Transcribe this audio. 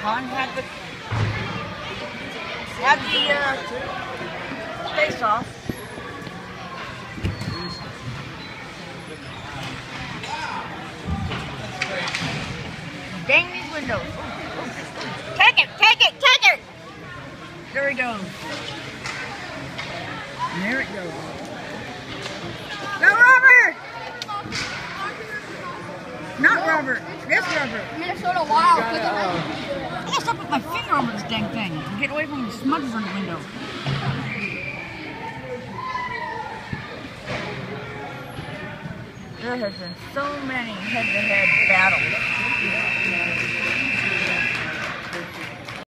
Kahn had the face off. Dang these windows. Take it, take it, take it! There it goes. There it goes. Go, Robert! Not Robert. This Robert. Minnesota Wild. I gotta stop with my finger over this dang thing and get away from the smudges on the window. There has been so many head-to-head battles.